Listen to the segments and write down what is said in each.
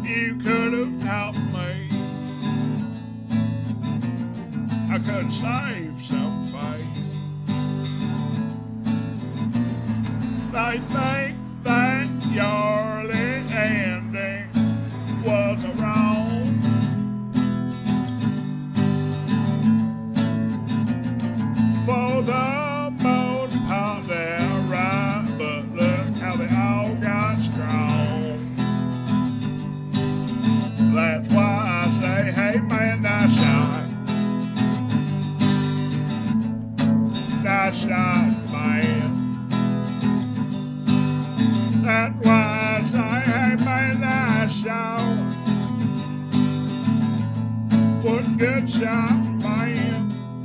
you could have taught me. I could save some face. They think that your ending was wrong. For the most part they're right, but look how they all got strong. That's why I say, hey man, nice shot. Nice shot, man. That's why I say, hey man, nice shot. What good shot, man.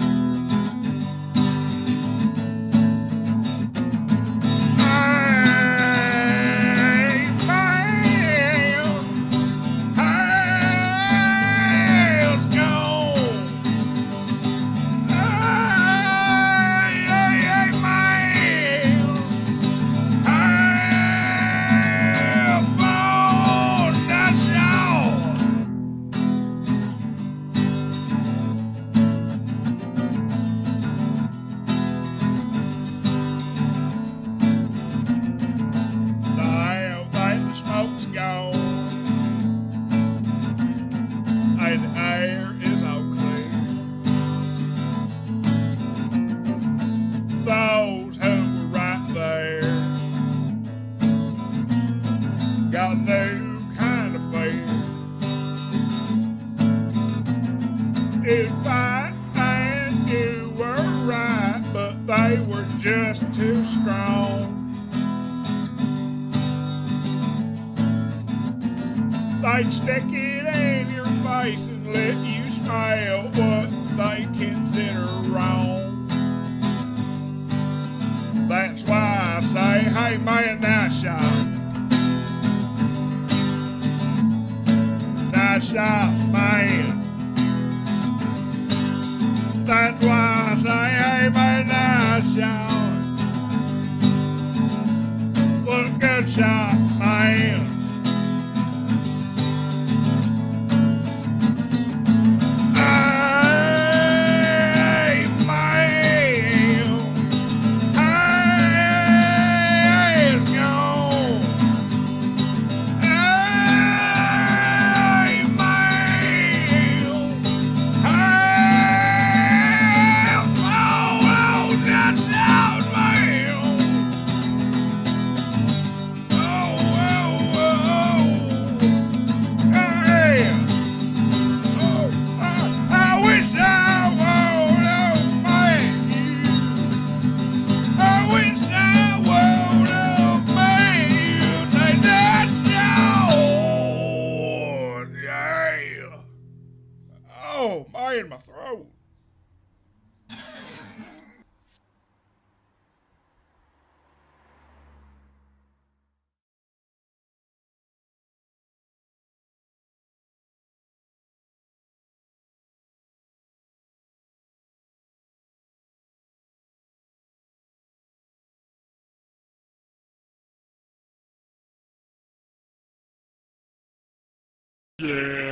Those who were right there got a new kind of fear. In fact, and you were right, but they were just too strong. They'd stick it in your face and let you smell what they consider wrong. That's why I say, hey man, nice shot. Nice shot, man. That's why I say, hey man, nice shot. What a good shot, man. Oh, man, my throat. Yeah.